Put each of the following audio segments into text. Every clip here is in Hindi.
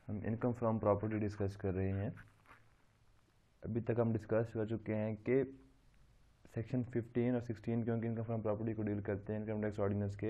हम इनकम फ्रॉम प्रॉपर्टी डिस्कस कर रहे हैं। अभी तक हम डिस्कस कर चुके हैं कि सेक्शन 15 और 16 क्योंकि इनकम फ्रॉम प्रॉपर्टी को डील करते हैं इनकम टैक्स ऑर्डिनेंस के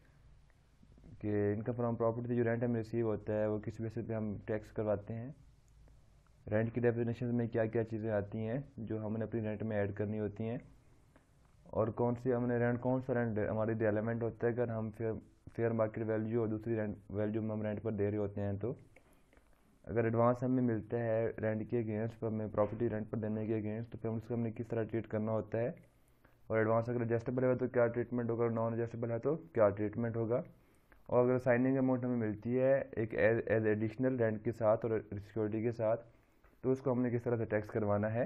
इनकम फ्रॉम प्रॉपर्टी से जो रेंट हमें रिसीव होता है वो किस बेसिस पे हम टैक्स करवाते हैं। रेंट की डेफिनेशन में क्या क्या चीज़ें आती हैं जो हमने अपनी रेंट में ऐड करनी होती हैं, और कौन सा रेंट हमारे लिए एलिमेंट होता है अगर हम फेयर मार्केट वैल्यू और दूसरी रेंट वैल्यू में हम रेंट पर दे रहे होते हैं। तो अगर एडवांस हमें मिलता है रेंट के अगेंस्ट पर, हमें प्रॉपर्टी रेंट पर देने के अगेंस्ट, तो फिर उसको हमने किस तरह ट्रीट करना होता है, और एडवांस अगर एडजस्टेबल है तो क्या ट्रीटमेंट होगा, नॉन एडजस्टेबल है तो क्या ट्रीटमेंट होगा, और अगर साइनिंग अमाउंट हमें मिलती है एक एज एडिशनल रेंट के साथ और सिक्योरिटी के साथ, तो उसको हमने किस तरह से टैक्स करवाना है।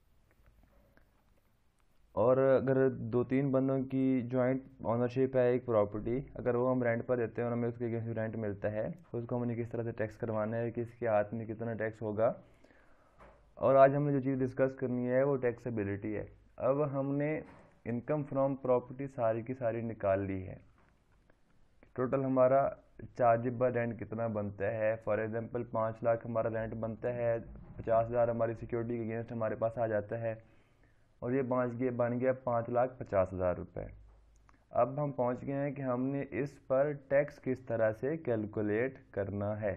और अगर 2-3 बंदों की जॉइंट ऑनरशिप है एक प्रॉपर्टी, अगर वो हम रेंट पर देते हैं और हमें उसके अगेंस्ट रेंट मिलता है तो उसको हमने किस तरह से टैक्स करवाना है, किसके हाथ में कितना टैक्स होगा। और आज हमने जो चीज़ डिस्कस करनी है वो टैक्सेबिलिटी है। अब हमने इनकम फ्रॉम प्रॉपर्टी सारी की सारी निकाल ली है। टोटल हमारा चार्जेबल रेंट कितना बनता है। फॉर एग्जांपल 5 लाख हमारा रेंट बनता है, 50,000 हमारी सिक्योरिटी के अगेंस्ट हमारे पास आ जाता है, और ये बन गया 5,50,000 रुपये। अब हम पहुंच गए हैं कि हमने इस पर टैक्स किस तरह से कैलकुलेट करना है।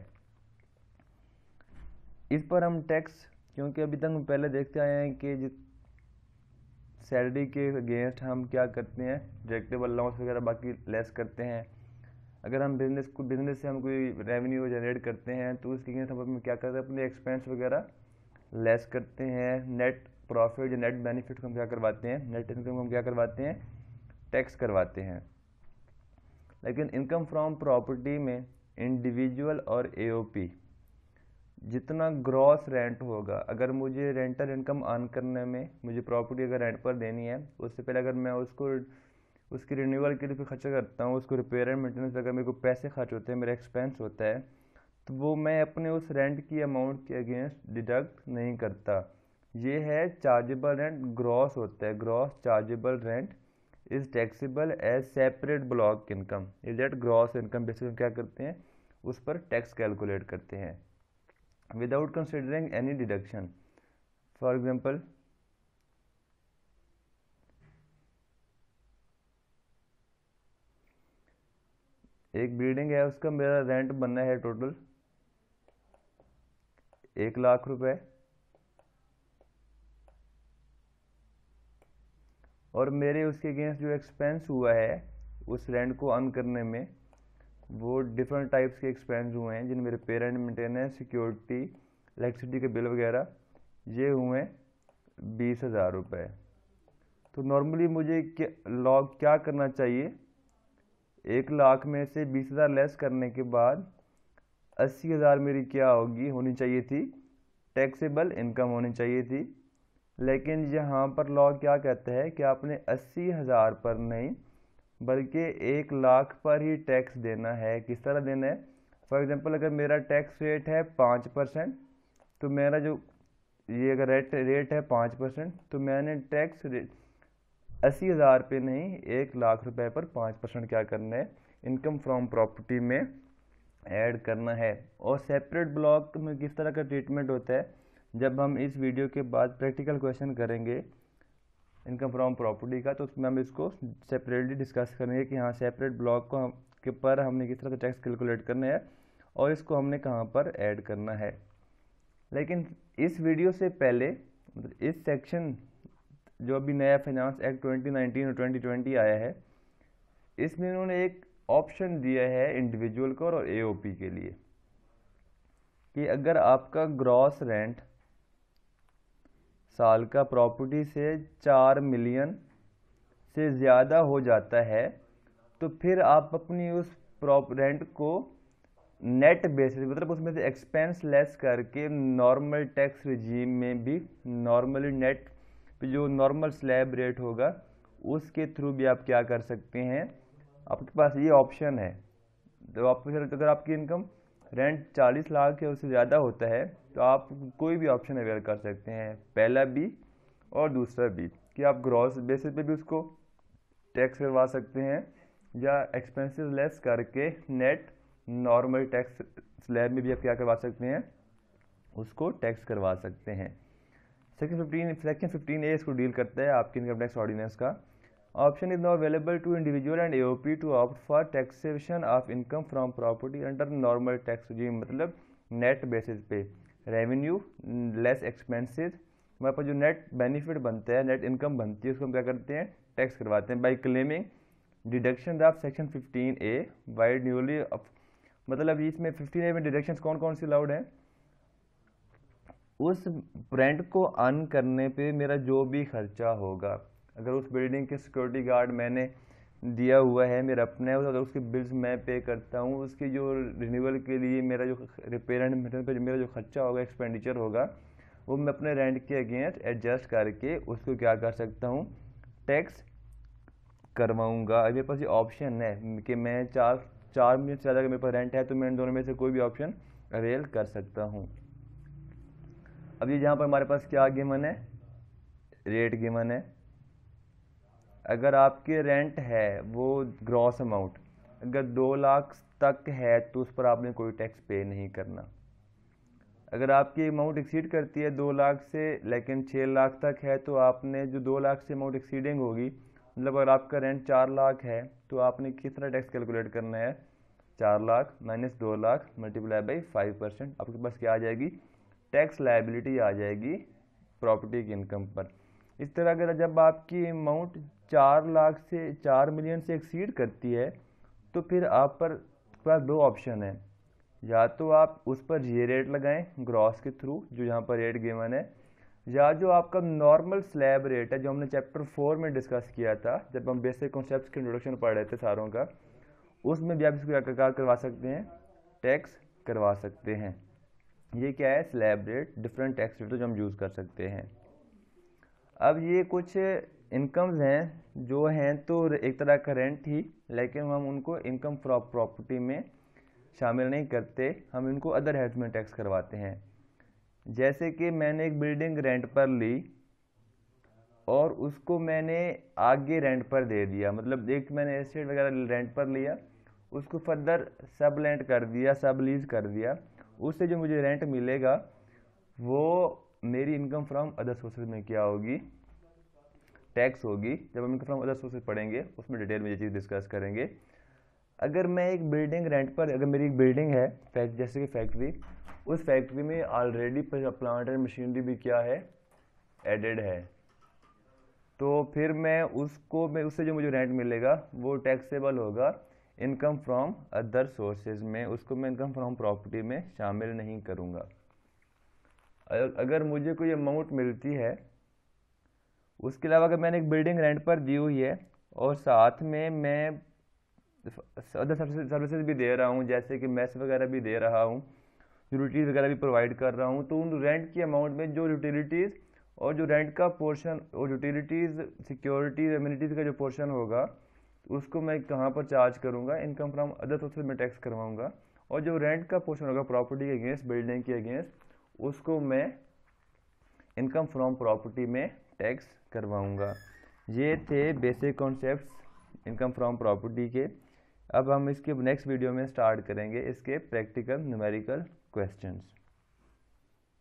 इस पर हम टैक्स, क्योंकि अभी तक हम पहले देखते आए हैं कि सैलरी के अगेंस्ट हम क्या करते हैं, डिडक्टेबल अलाउंस वगैरह बाकी लेस करते हैं। अगर हम बिजनेस से हम कोई रेवेन्यू जनरेट करते हैं तो उसके अगेंस्ट हम क्या करते हैं, अपने एक्सपेंस वगैरह लेस करते हैं। नेट प्रॉफिट या नेट बेनिफिट को हम क्या करवाते हैं, नेट इनकम को हम क्या करवाते हैं, टैक्स करवाते हैं। लेकिन इनकम फ्रॉम प्रॉपर्टी में इंडिविजुअल और एओपी जितना ग्रॉस रेंट होगा, अगर मुझे रेंटल इनकम अर्न करने में मुझे प्रॉपर्टी अगर रेंट पर देनी है, उससे पहले अगर मैं उसकी रिन्यूअल के लिए खर्चा करता हूँ, उसको रिपेयर एंड मेंटेनेंस अगर मेरे को पैसे खर्च होते हैं, मेरा एक्सपेंस होता है, तो वो मैं अपने उस रेंट की अमाउंट के अगेंस्ट डिडक्ट नहीं करता। ये है चार्जेबल रेंट, ग्रॉस होता है। Gross chargeable rent is taxable as separate block income. Is that gross income basis क्या करते हैं, उस पर टैक्स कैलकुलेट करते हैं without considering any deduction. For example एक बिल्डिंग है, उसका मेरा रेंट बनना है टोटल 1 लाख रुपए, और मेरे उसके अगेंस्ट जो एक्सपेंस हुआ है उस रेंट को अर्न करने में, वो डिफरेंट टाइप्स के एक्सपेंस हुए हैं, जिनमें repair and maintenance, security, electricity के बिल वगैरह, ये हुए 20,000 रुपये। तो नॉर्मली मुझे क्या करना चाहिए, 1 लाख में से 20,000 लेस करने के बाद 80,000 मेरी क्या होनी चाहिए थी, टैक्सेबल इनकम होनी चाहिए थी। लेकिन यहाँ पर लॉ क्या कहता है कि आपने 80,000 पर नहीं बल्कि 1 लाख पर ही टैक्स देना है। किस तरह देना है, फॉर एग्जांपल अगर मेरा टैक्स रेट है 5%, तो मेरा जो ये अगर रेट है 5%, तो मैंने टैक्स रेट 80,000 पे नहीं 1 लाख रुपए पर 5% क्या करना है, इनकम फ्रॉम प्रॉपर्टी में ऐड करना है। और सेपरेट ब्लॉक में किस तरह का ट्रीटमेंट होता है, जब हम इस वीडियो के बाद प्रैक्टिकल क्वेश्चन करेंगे इनकम फ्रॉम प्रॉपर्टी का, तो उसमें हम इसको सेपरेटली डिस्कस करेंगे कि हाँ सेपरेट ब्लॉक को के पर हमने किस तरह से टैक्स कैलकुलेट करना है और इसको हमने कहाँ पर ऐड करना है। लेकिन इस वीडियो से पहले इस सेक्शन जो अभी नया फाइनेंस एक्ट 2019 और 2020 आया है, इसमें इन्होंने एक ऑप्शन दिया है इंडिविजुअल को और एओपी के लिए कि अगर आपका ग्रॉस रेंट साल का प्रॉपर्टी से 4 मिलियन से ज़्यादा हो जाता है, तो फिर आप अपनी उस रेंट को नेट बेसिस, मतलब उसमें से एक्सपेंस लेस करके नॉर्मल टैक्स रिजीम में भी नॉर्मली नेट जो नॉर्मल स्लैब रेट होगा उसके थ्रू भी आप क्या कर सकते हैं, आपके पास ये ऑप्शन है। तो अगर आपकी इनकम रेंट 40 लाख या उससे ज़्यादा होता है तो आप कोई भी ऑप्शन अवेयर कर सकते हैं, पहला भी और दूसरा भी, कि आप ग्रॉस बेसिस पे भी उसको टैक्स करवा सकते हैं या एक्सपेंसेस लेस करके नेट नॉर्मल टैक्स स्लैब में भी आप क्या करवा सकते हैं, उसको टैक्स करवा सकते हैं। सेक्शन 15A इसको डील करता है आपके इनकम टैक्स ऑर्डिनेंस का। Option is now available to individual and AOP to opt for taxation of income from property under normal tax regime, मतलब नेट बेसिस पे, रेवेन्यू लेस एक्सपेंसेस, हमारे पास जो नेट बेनिफिट बनता है, नेट इनकम बनती है, उसको हम क्या करते हैं, टैक्स करवाते हैं by claiming deduction of section 15A vide newly. मतलब इसमें 15A में डिडक्शन कौन कौन सी अलाउड है, उस रेंट को अर्न करने पे मेरा जो भी खर्चा होगा, अगर उस बिल्डिंग के सिक्योरिटी गार्ड मैंने दिया हुआ है मेरा अपना है, अगर उसके बिल्स मैं पे करता हूँ, उसकी जो रिन्यूअल के लिए मेरा जो रिपेयर एंड मेंटेनेंस पे मेरा जो खर्चा होगा, एक्सपेंडिचर होगा, वो मैं अपने रेंट के अगेंस्ट एडजस्ट करके उसको क्या कर सकता हूँ, टैक्स करवाऊँगा। मेरे पास ये ऑप्शन है कि मैं 4 मिनट से ज़्यादा अगर मेरे पास रेंट है तो मैं इन दोनों में से कोई भी ऑप्शन अवेल कर सकता हूँ। अब ये जहाँ पर हमारे पास क्या गिवन है, रेट गिवन है। अगर आपके रेंट है वो ग्रॉस अमाउंट अगर 2 लाख तक है तो उस पर आपने कोई टैक्स पे नहीं करना। अगर आपकी अमाउंट एक्सीड करती है 2 लाख से लेकिन 6 लाख तक है तो आपने जो 2 लाख से अमाउंट एक्सीडिंग होगी, मतलब अगर आपका रेंट 4 लाख है तो आपने किस तरह टैक्स कैलकुलेट करना है, 4 lakh minus 2 lakh multiply by 5%, आपके पास क्या आ जाएगी, टैक्स लायबिलिटी आ जाएगी प्रॉपर्टी की इनकम पर। इस तरह अगर जब आपकी अमाउंट 4 लाख से 4 मिलियन से एक्सीड करती है तो फिर आप पर पास 2 ऑप्शन है, या तो आप उस पर ये रेट लगाएं ग्रॉस के थ्रू जो यहाँ पर रेट गिवन है, या जो आपका नॉर्मल स्लैब रेट है जो हमने चैप्टर 4 में डिस्कस किया था जब हम बेसिक कॉन्सेप्ट्स के इंट्रोडक्शन पढ़ रहे थे सारों का, उसमें भी आप इसको क्या करवा सकते हैं, टैक्स करवा सकते हैं। ये क्या है, slab rate, different tax rate जो हम यूज़ कर सकते हैं। अब ये कुछ इनकम्स हैं जो हैं तो एक तरह का रेंट ही, लेकिन हम उनको इनकम फ्रॉम प्रॉपर्टी में शामिल नहीं करते, हम इनको अदर हेड्स में टैक्स करवाते हैं। जैसे कि मैंने एक बिल्डिंग रेंट पर ली और उसको मैंने आगे रेंट पर दे दिया, मतलब एक मैंने एस्टेट वगैरह रेंट पर लिया, उसको फर्दर सब रेंट कर दिया, सब लीज कर दिया, उससे जो मुझे रेंट मिलेगा वो मेरी इनकम फ्रॉम अदर सोर्सेज में क्या होगी, टैक्स होगी। जब हम इनकम फ्रॉम अदर सोर्सेज पढ़ेंगे उसमें डिटेल में ये चीज़ डिस्कस करेंगे। अगर मैं एक बिल्डिंग रेंट पर, अगर मेरी एक बिल्डिंग है जैसे कि फैक्ट्री, उस फैक्ट्री में ऑलरेडी प्लांट एंड मशीनरी भी क्या है, एडेड है, तो फिर मैं उससे जो मुझे रेंट मिलेगा वो टैक्सेबल होगा इनकम फ्रॉम अदर सोर्सेज में, उसको मैं इनकम फ्रॉम प्रॉपर्टी में शामिल नहीं करूँगा। अगर मुझे कोई अमाउंट मिलती है, उसके अलावा अगर मैंने एक बिल्डिंग रेंट पर दी हुई है और साथ में मैं अदर सर्विसेज भी दे रहा हूँ, जैसे कि मेस वगैरह भी दे रहा हूँ, यूटिलिटीज़ वगैरह भी प्रोवाइड कर रहा हूँ, तो उन रेंट की अमाउंट में जो यूटिलिटीज़ और जो रेंट का पोर्शन और यूटिलिटीज़ सिक्योरिटीज एमिनिटीज़ का जो पोर्शन होगा उसको मैं कहाँ पर चार्ज करूँगा, इनकम फ्रॉम अदर सोर्सेज में टैक्स करवाऊँगा, और जो रेंट का पोर्शन होगा प्रॉपर्टी के अगेंस्ट, बिल्डिंग के अगेंस्ट, उसको मैं इनकम फ्रॉम प्रॉपर्टी में टैक्स करवाऊँगा। ये थे basic concepts income from property के। अब हम इसके नेक्स्ट वीडियो में स्टार्ट करेंगे इसके प्रैक्टिकल न्यूमेरिकल क्वेश्चंस।